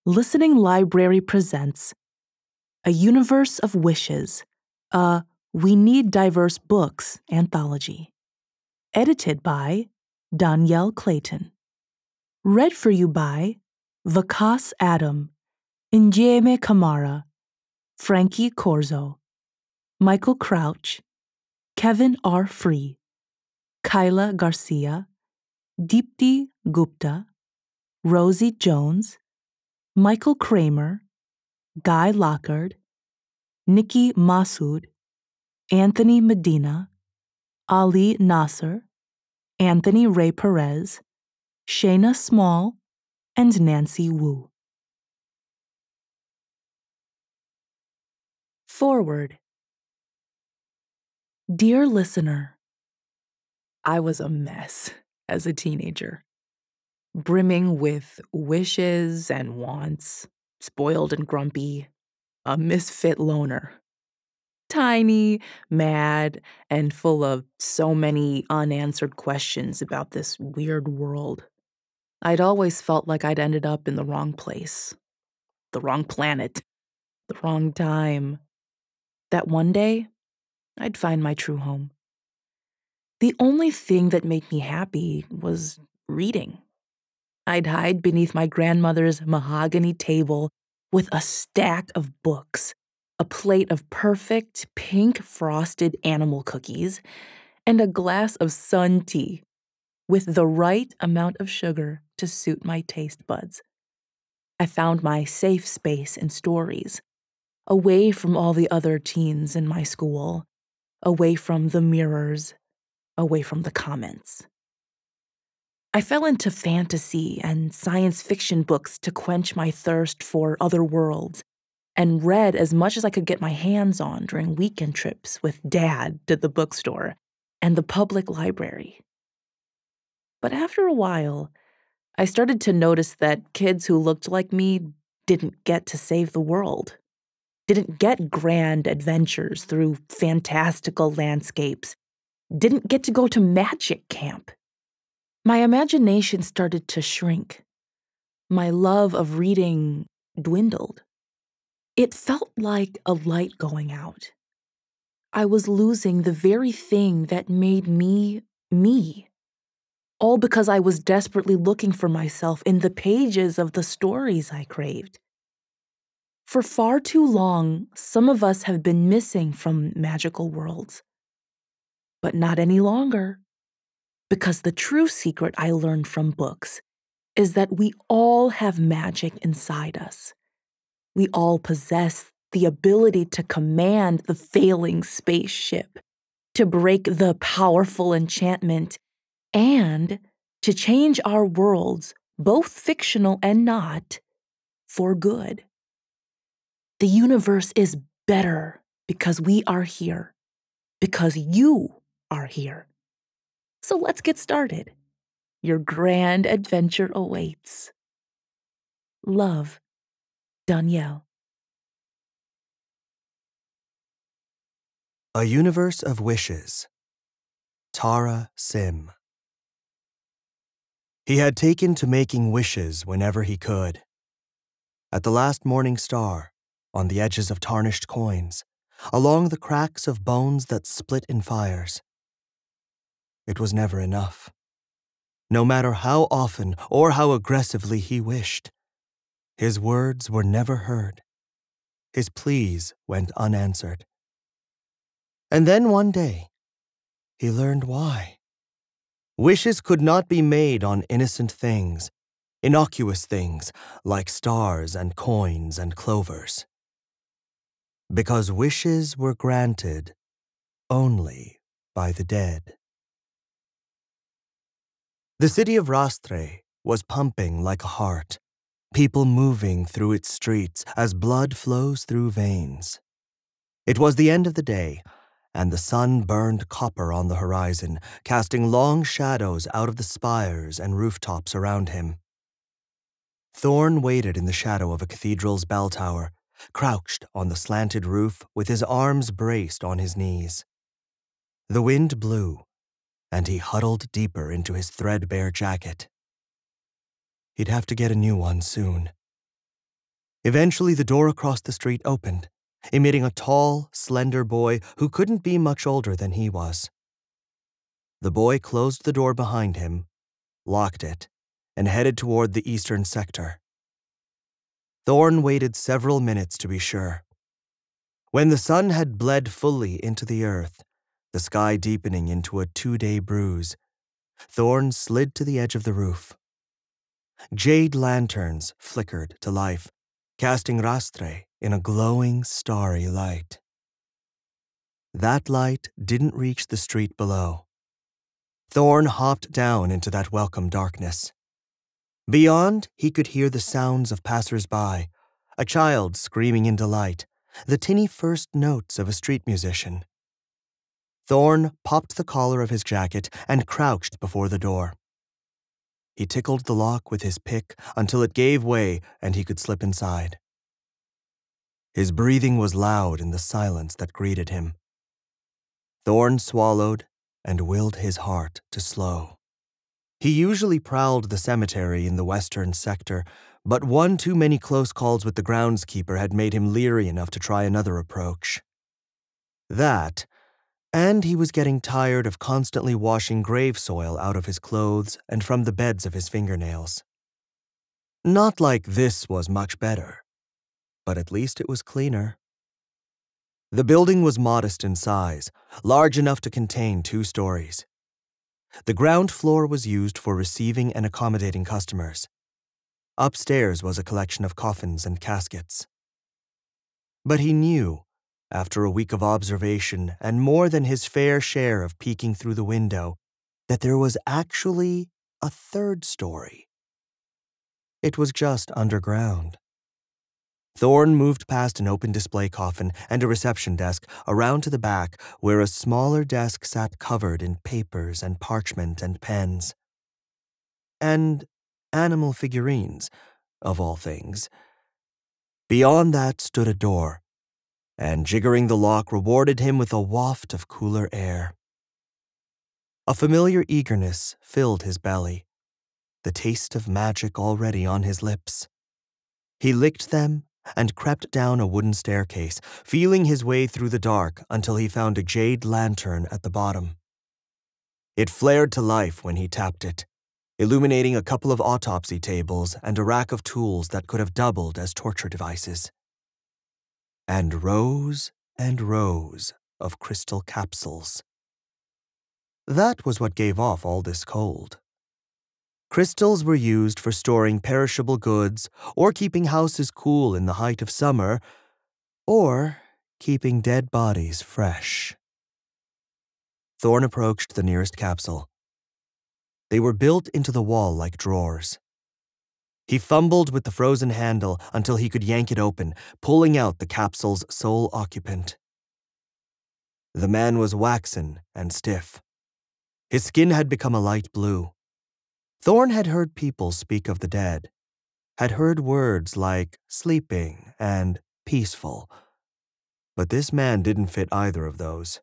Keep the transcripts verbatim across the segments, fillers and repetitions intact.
Listening Library presents A Universe of Wishes, a We Need Diverse Books anthology. Edited by Dhonielle Clayton. Read for you by Vikas Adam, Injeme Camara, Frankie Corzo, Michael Crouch, Kevin R. Free, Kyla Garcia, Deepti Gupta, Rosie Jones, Michael Kramer, Guy Lockard, Nikki Massoud, Anthony Medina, Ali Nasser, Anthony Ray Perez, Shayna Small, and Nancy Wu. Foreword. Dear listener, I was a mess as a teenager, brimming with wishes and wants, spoiled and grumpy, a misfit loner. Tiny, mad, and full of so many unanswered questions about this weird world. I'd always felt like I'd ended up in the wrong place, the wrong planet, the wrong time. That one day, I'd find my true home. The only thing that made me happy was reading. I'd hide beneath my grandmother's mahogany table with a stack of books, a plate of perfect pink frosted animal cookies, and a glass of sun tea with the right amount of sugar to suit my taste buds. I found my safe space in stories, away from all the other teens in my school, away from the mirrors, away from the comments. I fell into fantasy and science fiction books to quench my thirst for other worlds, and read as much as I could get my hands on during weekend trips with Dad to the bookstore and the public library. But after a while, I started to notice that kids who looked like me didn't get to save the world, didn't get grand adventures through fantastical landscapes, didn't get to go to magic camp. My imagination started to shrink. My love of reading dwindled. It felt like a light going out. I was losing the very thing that made me, me. All because I was desperately looking for myself in the pages of the stories I craved. For far too long, some of us have been missing from magical worlds. But not any longer. Because the true secret I learned from books is that we all have magic inside us. We all possess the ability to command the failing spaceship, to break the powerful enchantment, and to change our worlds, both fictional and not, for good. The universe is better because we are here, because you are here. So let's get started. Your grand adventure awaits. Love, Dhonielle. A Universe of Wishes. Tara Sim. He had taken to making wishes whenever he could. At the last morning star, on the edges of tarnished coins, along the cracks of bones that split in fires. It was never enough. No matter how often or how aggressively he wished, his words were never heard. His pleas went unanswered. And then one day, he learned why. Wishes could not be made on innocent things, innocuous things like stars and coins and clovers. Because wishes were granted only by the dead. The city of Rastre was pumping like a heart, people moving through its streets as blood flows through veins. It was the end of the day, and the sun burned copper on the horizon, casting long shadows out of the spires and rooftops around him. Thorn waited in the shadow of a cathedral's bell tower, crouched on the slanted roof with his arms braced on his knees. The wind blew, and he huddled deeper into his threadbare jacket. He'd have to get a new one soon. Eventually, the door across the street opened, emitting a tall, slender boy who couldn't be much older than he was. The boy closed the door behind him, locked it, and headed toward the eastern sector. Thorn waited several minutes to be sure. When the sun had bled fully into the earth, the sky deepening into a two-day bruise, Thorn slid to the edge of the roof. Jade lanterns flickered to life, casting rastre in a glowing, starry light. That light didn't reach the street below. Thorn hopped down into that welcome darkness. Beyond, he could hear the sounds of passers-by, a child screaming in delight, the tinny first notes of a street musician. Thorn popped the collar of his jacket and crouched before the door. He tickled the lock with his pick until it gave way and he could slip inside. His breathing was loud in the silence that greeted him. Thorn swallowed and willed his heart to slow. He usually prowled the cemetery in the western sector, but one too many close calls with the groundskeeper had made him leery enough to try another approach. That, and he was getting tired of constantly washing grave soil out of his clothes and from the beds of his fingernails. Not like this was much better, but at least it was cleaner. The building was modest in size, large enough to contain two stories. The ground floor was used for receiving and accommodating customers. Upstairs was a collection of coffins and caskets. But he knew, after a week of observation and more than his fair share of peeking through the window, that there was actually a third story. It was just underground. Thorn moved past an open display coffin and a reception desk around to the back where a smaller desk sat covered in papers and parchment and pens. And animal figurines, of all things. Beyond that stood a door, and jiggering the lock rewarded him with a waft of cooler air. A familiar eagerness filled his belly, the taste of magic already on his lips. He licked them and crept down a wooden staircase, feeling his way through the dark until he found a jade lantern at the bottom. It flared to life when he tapped it, illuminating a couple of autopsy tables and a rack of tools that could have doubled as torture devices. And rows and rows of crystal capsules. That was what gave off all this cold. Crystals were used for storing perishable goods, or keeping houses cool in the height of summer, or keeping dead bodies fresh. Thorn approached the nearest capsule. They were built into the wall like drawers. He fumbled with the frozen handle until he could yank it open, pulling out the capsule's sole occupant. The man was waxen and stiff. His skin had become a light blue. Thorn had heard people speak of the dead, had heard words like sleeping and peaceful, but this man didn't fit either of those.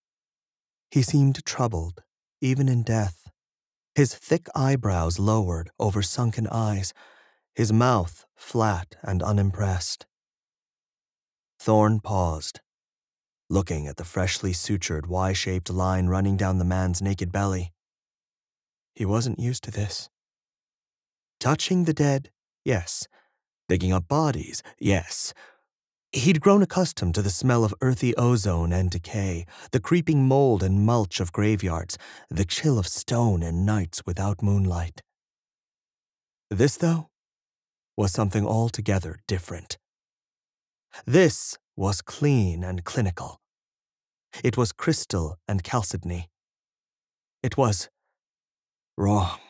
He seemed troubled, even in death. His thick eyebrows lowered over sunken eyes, his mouth flat and unimpressed. Thorn paused, looking at the freshly sutured Y-shaped line running down the man's naked belly. He wasn't used to this. Touching the dead, yes. Digging up bodies, yes. He'd grown accustomed to the smell of earthy ozone and decay, the creeping mold and mulch of graveyards, the chill of stone and nights without moonlight. This, though, was something altogether different. This was clean and clinical. It was crystal and chalcedony. It was wrong.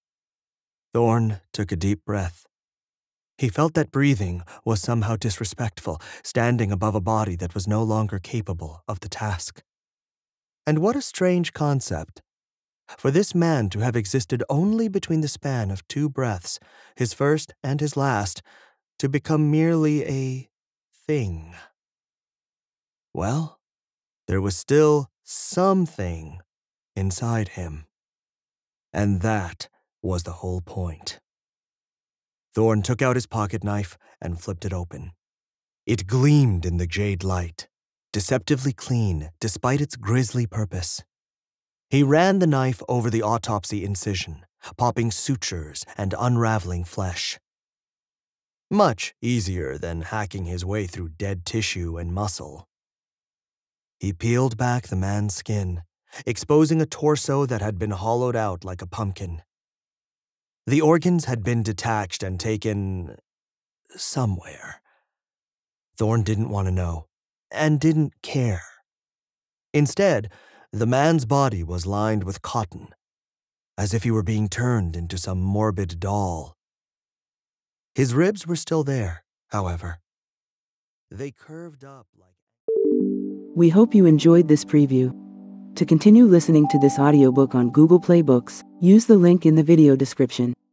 Thorn took a deep breath. He felt that breathing was somehow disrespectful, standing above a body that was no longer capable of the task. And what a strange concept, for this man to have existed only between the span of two breaths, his first and his last, to become merely a thing. Well, there was still something inside him. And that was the whole point. Thorn took out his pocket knife and flipped it open. It gleamed in the jade light, deceptively clean despite its grisly purpose. He ran the knife over the autopsy incision, popping sutures and unraveling flesh. Much easier than hacking his way through dead tissue and muscle. He peeled back the man's skin, exposing a torso that had been hollowed out like a pumpkin. The organs had been detached and taken somewhere. Thorn didn't want to know, and didn't care. Instead, the man's body was lined with cotton, as if he were being turned into some morbid doll. His ribs were still there, however. They curved up like... We hope you enjoyed this preview. To continue listening to this audiobook on Google Play Books, use the link in the video description.